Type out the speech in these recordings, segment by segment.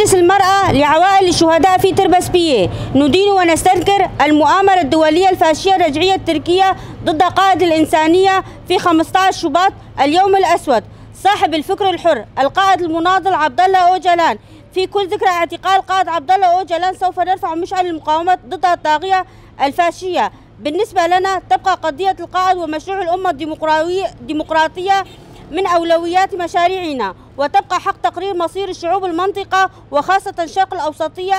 مجلس المرأة لعوائل الشهداء في تربسبية ندين ونستذكر المؤامرة الدولية الفاشية الرجعية التركية ضد قائد الإنسانية في 15 شباط اليوم الأسود صاحب الفكر الحر القائد المناضل عبد الله أوجلان. في كل ذكرى اعتقال قائد عبد الله أوجلان سوف نرفع مشعل المقاومة ضد الطاغية الفاشية. بالنسبة لنا تبقى قضية القائد ومشروع الأمة الديمقراطية من أولويات مشاريعنا، وتبقى حق تقرير مصير الشعوب المنطقة وخاصة الشرق الأوسطية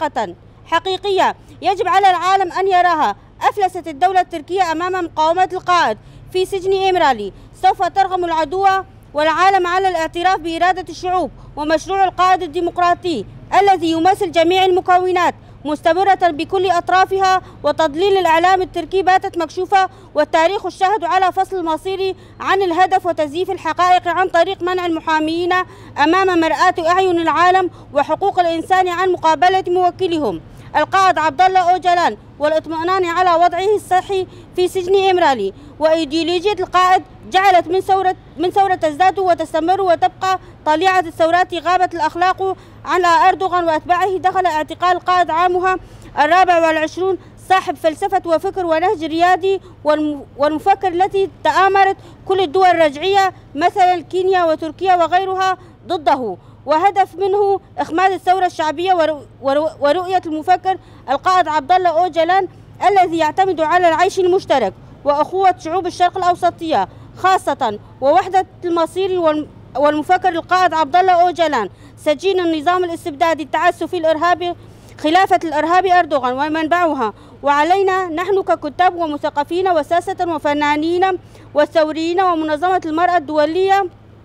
حقيقية يجب على العالم أن يراها. أفلست الدولة التركية أمام مقاومة القائد في سجن إمرالي. سوف ترغم العدو والعالم على الاعتراف بإرادة الشعوب ومشروع القائد الديمقراطي الذي يمثل جميع المكونات مستمرة بكل أطرافها. وتضليل الإعلام التركي باتت مكشوفة، والتاريخ الشاهد على فصل المصير عن الهدف وتزييف الحقائق عن طريق منع المحامين أمام مرآة أعين العالم وحقوق الإنسان عن مقابلة موكلهم القائد عبد الله أوجلان والاطمئنان على وضعه الصحي في سجن إمرالي. وإيديولوجية القائد جعلت من ثورة تزداد وتستمر وتبقى طليعة الثورات. غابت الأخلاق على أردوغان وأتباعه. دخل اعتقال القائد عامها 24 صاحب فلسفة وفكر ونهج ريادي والمفكر التي تآمرت كل الدول الرجعية مثلا كينيا وتركيا وغيرها ضده، وهدف منه إخماد الثورة الشعبية ورؤية المفكر القائد عبد الله أوجلان الذي يعتمد على العيش المشترك وأخوة شعوب الشرق الأوسطية خاصة ووحدة المصير. والمفكر القائد عبد الله أوجلان سجين النظام الاستبدادي التعسفي الإرهابي خلافة الإرهابي أردوغان ومنبعها. وعلينا نحن ككتاب ومثقفين وساسة وفنانين وثوريين ومنظمة المرأة الدولية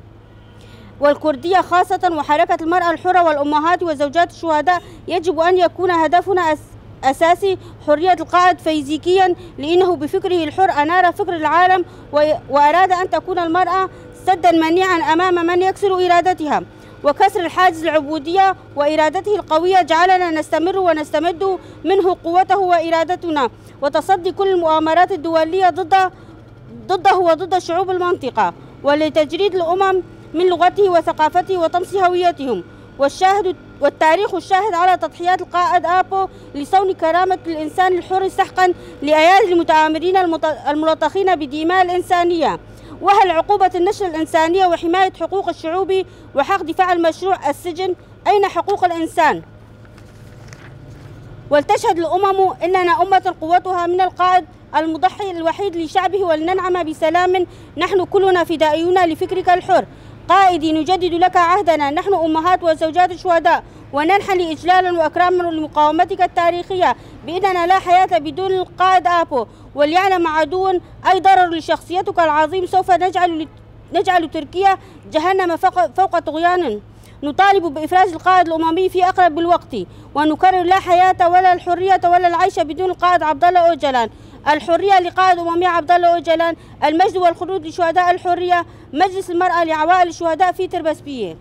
والكردية خاصة وحركة المرأة الحرة والأمهات وزوجات الشهداء يجب أن يكون هدفنا أساسي حرية القائد فيزيكيا، لأنه بفكره الحر أنار فكر العالم وأراد أن تكون المرأة سدا منيعا أمام من يكسر إرادتها. وكسر الحاجز العبودية وإرادته القوية جعلنا نستمر ونستمد منه قوته وإرادتنا وتصدي كل المؤامرات الدولية ضده وضد شعوب المنطقة ولتجريد الأمم من لغته وثقافته وطمس هويتهم. والتاريخ الشاهد على تضحيات القائد آبو لصون كرامة الإنسان الحر سحقا لأيادي المتآمرين الملطخين بدماء الإنسانية. وهل عقوبة النشر الإنسانية وحماية حقوق الشعوب وحق دفاع المشروع السجن؟ أين حقوق الإنسان؟ ولتشهد الأمم إننا أمة قوتها من القائد المضحي الوحيد لشعبه ولننعم بسلام. نحن كلنا فدائيون لفكرك الحر. قائدي نجدد لك عهدنا، نحن أمهات وزوجات الشهداء وننحني إجلالا وأكراما لمقاومتك التاريخية بأننا لا حياة بدون القائد آبو. وليعلم عدو أي ضرر لشخصيتك العظيم سوف نجعل تركيا جهنم فوق طغيان. نطالب بإفراج القائد الأممي في أقرب الوقت ونكرر لا حياة ولا الحرية ولا العيش بدون القائد عبد الله أوجلان. الحرية لقائد أممي عبد الله أوجلان، المجد والخلود لشهداء الحرية. مجلس المرأة لعوائل الشهداء في تربسبية.